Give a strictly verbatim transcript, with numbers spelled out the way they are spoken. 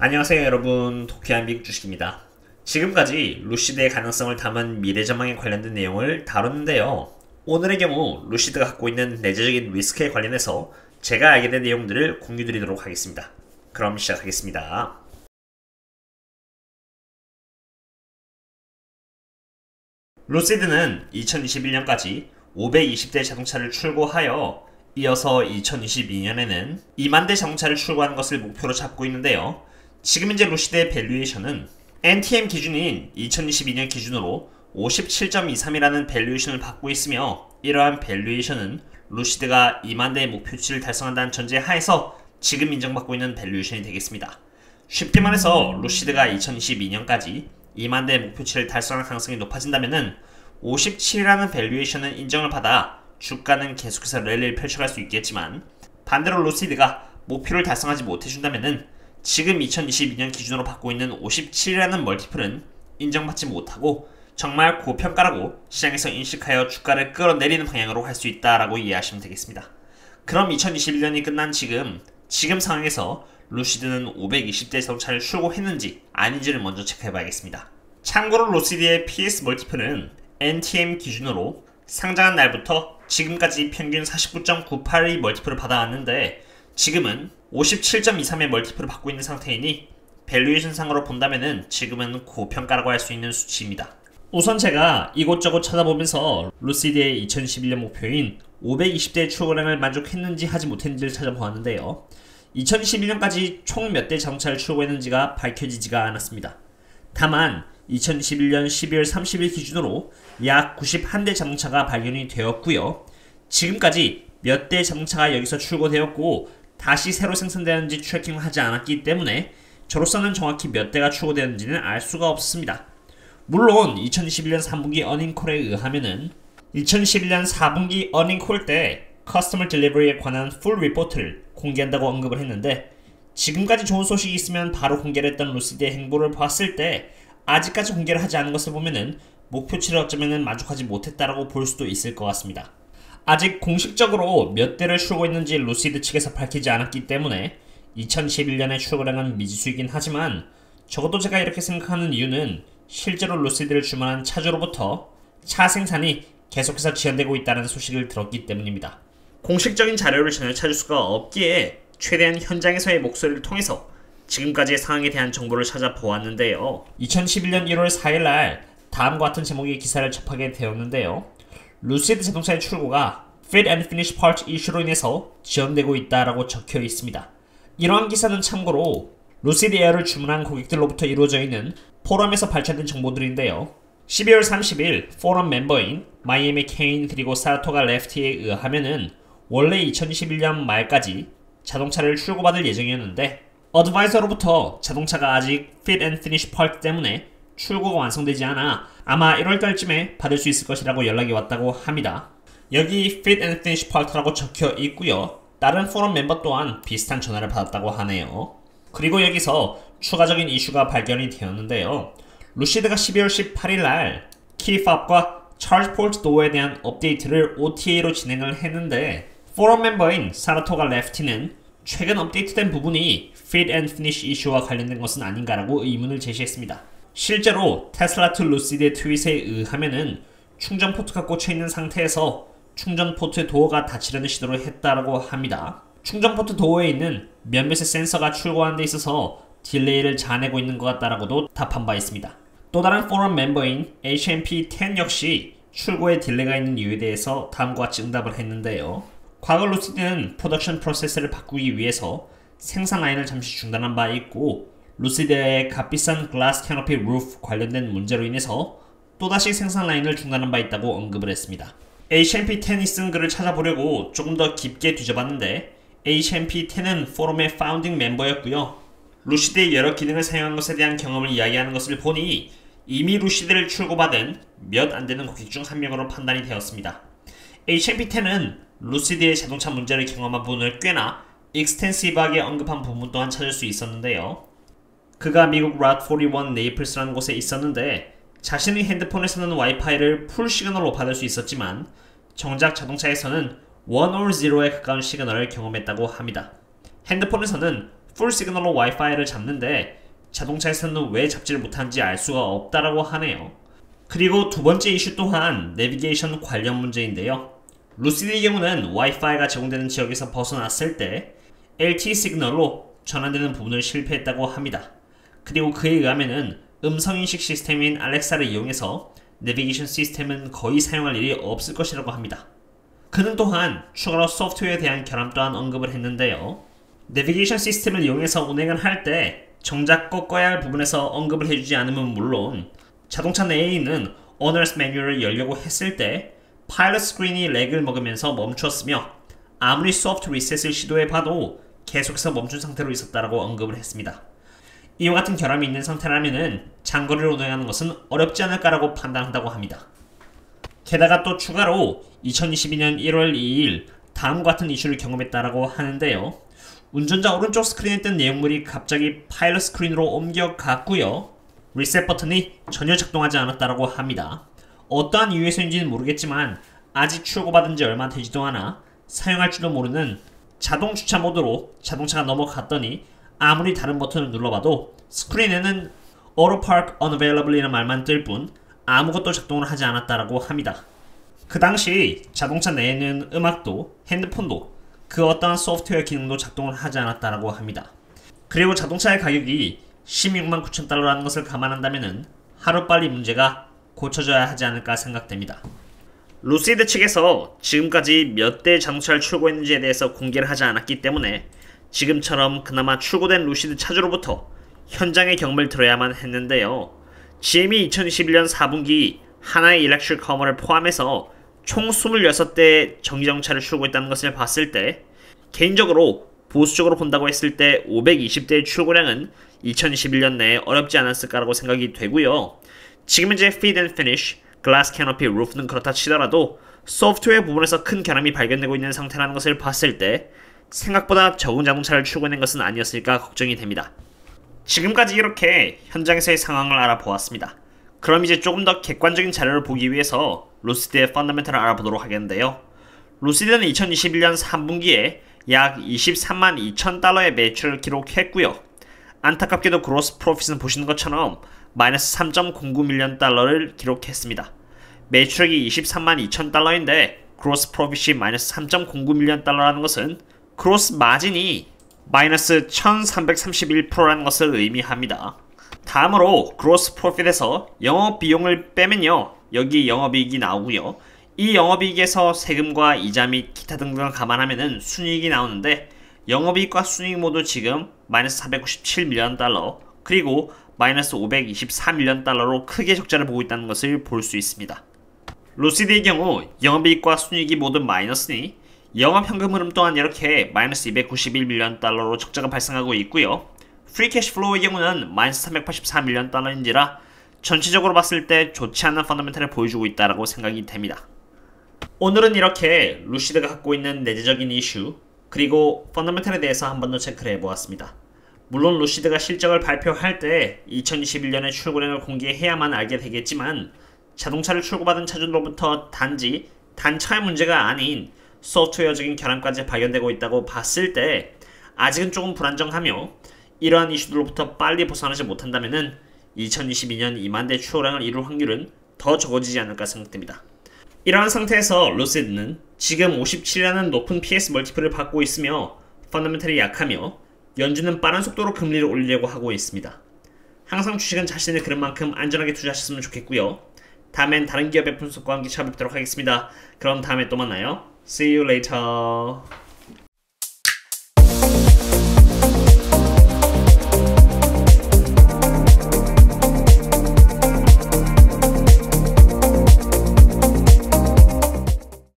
안녕하세요 여러분, 도쿄한 미국 주식입니다. 지금까지 루시드의 가능성을 담은 미래 전망에 관련된 내용을 다뤘는데요. 오늘의 경우 루시드가 갖고 있는 내재적인 리스크에 관련해서 제가 알게 된 내용들을 공유드리도록 하겠습니다. 그럼 시작하겠습니다. 루시드는 이천이십일 년까지 오백이십 대 자동차를 출고하여 이어서 이천이십이 년에는 이만 대 자동차를 출고하는 것을 목표로 잡고 있는데요. 지금 현재 루시드의 밸류에이션은 엔티엠 기준인 이천이십이 년 기준으로 오십칠 점 이삼이라는 밸류에이션을 받고 있으며, 이러한 밸류에이션은 루시드가 이만 대의 목표치를 달성한다는 전제 하에서 지금 인정받고 있는 밸류에이션이 되겠습니다. 쉽게 말해서 루시드가 이천이십이 년까지 이만 대의 목표치를 달성할 가능성이 높아진다면 오십칠이라는 밸류에이션은 인정을 받아 주가는 계속해서 랠리를 펼쳐갈 수 있겠지만, 반대로 루시드가 목표를 달성하지 못해준다면 지금 이천이십이 년 기준으로 받고 있는 오십칠이라는 멀티플은 인정받지 못하고 정말 고평가라고 시장에서 인식하여 주가를 끌어내리는 방향으로 할 수 있다라고 이해하시면 되겠습니다. 그럼 이천이십일 년이 끝난 지금 지금 상황에서 루시드는 오백이십 대 자동차를 출고했는지 아닌지를 먼저 체크해봐야겠습니다. 참고로 루시드의 피에스 멀티플은 엔티엠 기준으로 상장한 날부터 지금까지 평균 사십구 점 구팔의 멀티플을 받아왔는데, 지금은 오십칠 점 이삼의 멀티플을 받고 있는 상태이니 밸류에이션 상으로 본다면은 지금은 고평가라고 할 수 있는 수치입니다. 우선 제가 이곳저곳 찾아보면서 루시드의 이천이십일 년 목표인 오백이십 대의 출고량을 만족했는지 하지 못했는지를 찾아보았는데요. 이천이십일 년까지 총 몇 대 자동차를 출고했는지가 밝혀지지가 않았습니다. 다만 이천이십일 년 십이월 삼십일 기준으로 약 구십일 대 자동차가 발견이 되었고요. 지금까지 몇 대 자동차가 여기서 출고되었고 다시 새로 생산되었는지 트래킹을 하지 않았기 때문에 저로서는 정확히 몇 대가 출고되었는지는 알 수가 없습니다. 물론 이천이십일 년 삼 분기 어닝콜에 의하면은 이천이십일 년 사 분기 어닝콜 때 커스터머 딜리버리에 관한 풀 리포트를 공개한다고 언급을 했는데, 지금까지 좋은 소식이 있으면 바로 공개를 했던 루시드의 행보를 봤을 때 아직까지 공개를 하지 않은 것을 보면은 목표치를 어쩌면은 만족하지 못했다라고 볼 수도 있을 것 같습니다. 아직 공식적으로 몇 대를 출고했는지 루시드 측에서 밝히지 않았기 때문에 이천이십일 년의 출고량은 미지수이긴 하지만, 적어도 제가 이렇게 생각하는 이유는 실제로 루시드를 주문한 차주로부터 차 생산이 계속해서 지연되고 있다는 소식을 들었기 때문입니다. 공식적인 자료를 전혀 찾을 수가 없기에 최대한 현장에서의 목소리를 통해서 지금까지의 상황에 대한 정보를 찾아보았는데요. 이천십일 년 일월 사일 날 다음과 같은 제목의 기사를 접하게 되었는데요. 루시드 자동차의 출고가 Fit and Finish Part 이슈로 인해서 지연되고 있다라고 적혀 있습니다. 이러한 기사는 참고로 루시드 에어를 주문한 고객들로부터 이루어져 있는 포럼에서 발췌된 정보들인데요. 십이월 삼십일 포럼 멤버인 마이애미 케인 그리고 사라토가 레프티에 의하면은 원래 이천이십일 년 말까지 자동차를 출고받을 예정이었는데, 어드바이저로부터 자동차가 아직 Fit and Finish Part 때문에 출고가 완성되지 않아 아마 일월 달쯤에 받을 수 있을 것이라고 연락이 왔다고 합니다. 여기 Fit and Finish Part라고 적혀 있고요. 다른 포럼 멤버 또한 비슷한 전화를 받았다고 하네요. 그리고 여기서 추가적인 이슈가 발견이 되었는데요. 루시드가 십이월 십팔일 날 키팝과 차지포트 도어에 대한 업데이트를 오티에이로 진행을 했는데, 포럼 멤버인 사라토가 레프티는 최근 업데이트된 부분이 Fit and Finish 이슈와 관련된 것은 아닌가라고 의문을 제시했습니다. 실제로 테슬라 투 루시드의 트윗에 의하면은 충전 포트가 꽂혀있는 상태에서 충전 포트 도어가 닫히려는 시도를 했다라고 합니다. 충전 포트 도어에 있는 몇몇의 센서가 출고하는 데 있어서 딜레이를 자아내고 있는 것 같다라고도 답한 바 있습니다. 또 다른 포럼 멤버인 에이치엠피 텐 역시 출고에 딜레이가 있는 이유에 대해서 다음과 같이 응답을 했는데요. 과거 루시드는 프로덕션 프로세스를 바꾸기 위해서 생산 라인을 잠시 중단한 바 있고, 루시드의 값비싼 글라스 캐노피 루프 관련된 문제로 인해서 또다시 생산 라인을 중단한 바 있다고 언급을 했습니다. 에이치엠피 텐이 쓴 글을 찾아보려고 조금 더 깊게 뒤져봤는데, 에이치엠피 텐은 포럼의 파운딩 멤버였고요. 루시드의 여러 기능을 사용한 것에 대한 경험을 이야기하는 것을 보니 이미 루시드를 출고받은 몇 안되는 고객 중 한 명으로 판단이 되었습니다. 에이치엠피 텐은 루시드의 자동차 문제를 경험한 부분을 꽤나 익스텐시브하게 언급한 부분 또한 찾을 수 있었는데요. 그가 미국 랏 사십일 네이플스라는 곳에 있었는데 자신의 핸드폰에서는 와이파이를 풀 시그널로 받을 수 있었지만 정작 자동차에서는 일 or 제로에 가까운 시그널을 경험했다고 합니다. 핸드폰에서는 풀 시그널로 와이파이를 잡는데 자동차에서는 왜 잡지를 못하는지 알 수가 없다라고 하네요. 그리고 두 번째 이슈 또한 내비게이션 관련 문제인데요. 루시드의 경우는 와이파이가 제공되는 지역에서 벗어났을 때 엘티이 시그널로 전환되는 부분을 실패했다고 합니다. 그리고 그에 의하면은 음성인식 시스템인 알렉사를 이용해서 내비게이션 시스템은 거의 사용할 일이 없을 것이라고 합니다. 그는 또한 추가로 소프트웨어에 대한 결함 또한 언급을 했는데요. 내비게이션 시스템을 이용해서 운행을 할 때 정작 꺾어야 할 부분에서 언급을 해주지 않으면 물론 자동차 내에 있는 오너스 매뉴얼을 열려고 했을 때 파일럿 스크린이 렉을 먹으면서 멈추었으며 아무리 소프트 리셋을 시도해봐도 계속해서 멈춘 상태로 있었다라고 언급을 했습니다. 이와 같은 결함이 있는 상태라면 장거리를 운행하는 것은 어렵지 않을까라고 판단한다고 합니다. 게다가 또 추가로 이천이십이년 일월 이일 다음과 같은 이슈를 경험했다라고 하는데요. 운전자 오른쪽 스크린에 뜬 내용물이 갑자기 파일럿 스크린으로 옮겨갔고요. 리셋 버튼이 전혀 작동하지 않았다라고 합니다. 어떠한 이유에서인지는 모르겠지만 아직 출고받은 지 얼마 되지도 않아 사용할 줄도 모르는 자동 주차 모드로 자동차가 넘어갔더니 아무리 다른 버튼을 눌러봐도 스크린에는 Auto Park Unavailable 이라는 말만 뜰 뿐 아무것도 작동을 하지 않았다라고 합니다. 그 당시 자동차 내에는 음악도 핸드폰도 그 어떠한 소프트웨어 기능도 작동을 하지 않았다라고 합니다. 그리고 자동차의 가격이 십육만 구천 달러라는 것을 감안한다면 하루빨리 문제가 고쳐져야 하지 않을까 생각됩니다. 루시드 측에서 지금까지 몇 대 자동차를 출고했는지에 대해서 공개를 하지 않았기 때문에 지금처럼 그나마 출고된 루시드 차주로부터 현장의 경험을 들어야만 했는데요. 지엠이 이천이십일년 사분기 하나의 일렉트릭 허머를 포함해서 총 이십육 대 전기자동차를 출고했다는 것을 봤을 때 개인적으로 보수적으로 본다고 했을 때 오백이십 대의 출고량은 이천이십일년 내에 어렵지 않았을까라고 생각이 되고요. 지금 현재 Fit and Finish, 글라스 캐노피, 루프는 그렇다 치더라도 소프트웨어 부분에서 큰 결함이 발견되고 있는 상태라는 것을 봤을 때 생각보다 적은 자동차를 출고하는 것은 아니었을까 걱정이 됩니다. 지금까지 이렇게 현장에서의 상황을 알아보았습니다. 그럼 이제 조금 더 객관적인 자료를 보기 위해서 루시드의 펀더멘털을 알아보도록 하겠는데요. 루시드는 이천이십일년 삼분기에 약 이십삼만 이천 달러의 매출을 기록했고요. 안타깝게도 그로스 프로핏은 보시는 것처럼 마이너스 삼 점 공구 밀리언 달러를 기록했습니다. 매출액이 이십삼만 이천 달러인데 그로스 프로핏이 마이너스 삼 점 공구 밀리언 달러라는 것은 그로스 마진이 마이너스 천삼백삼십일 퍼센트라는 것을 의미합니다. 다음으로 그로스 프로핏에서 영업비용을 빼면요, 여기 영업이익이 나오고요. 이 영업이익에서 세금과 이자 및 기타 등등을 감안하면 순이익이 나오는데 영업이익과 순이익 모두 지금 마이너스 사백구십칠 밀리언 달러 그리고 마이너스 오백이십사 밀리언 달러로 크게 적자를 보고 있다는 것을 볼 수 있습니다. 루시드의 경우 영업이익과 순이익이 모두 마이너스니 영업현금 흐름 또한 이렇게 마이너스 이백구십일 밀리언 달러로 적자가 발생하고 있고요. 프리 캐시 플로우의 경우는 마이너스 삼백팔십사 밀리언 달러인지라 전체적으로 봤을 때 좋지 않은 펀더멘털을 보여주고 있다고 생각이 됩니다. 오늘은 이렇게 루시드가 갖고 있는 내재적인 이슈 그리고 펀더멘털에 대해서 한 번 더 체크를 해보았습니다. 물론 루시드가 실적을 발표할 때 이천이십일년의 출고량을 공개해야만 알게 되겠지만 자동차를 출고받은 차주로부터 단지 단차의 문제가 아닌 소프트웨어적인 결함까지 발견되고 있다고 봤을 때 아직은 조금 불안정하며 이러한 이슈들로부터 빨리 벗어나지 못한다면 이천이십이년 이만 대 출고량을 이룰 확률은 더 적어지지 않을까 생각됩니다. 이러한 상태에서 루시드는 지금 오십칠이라는 높은 피에스 멀티플을 받고 있으며 펀더멘털이 약하며 연준은 빠른 속도로 금리를 올리려고 하고 있습니다. 항상 주식은 자신의 그릇만큼 안전하게 투자하셨으면 좋겠고요. 다음엔 다른 기업의 분석과 함께 찾아뵙도록 하겠습니다. 그럼 다음에 또 만나요. See you later.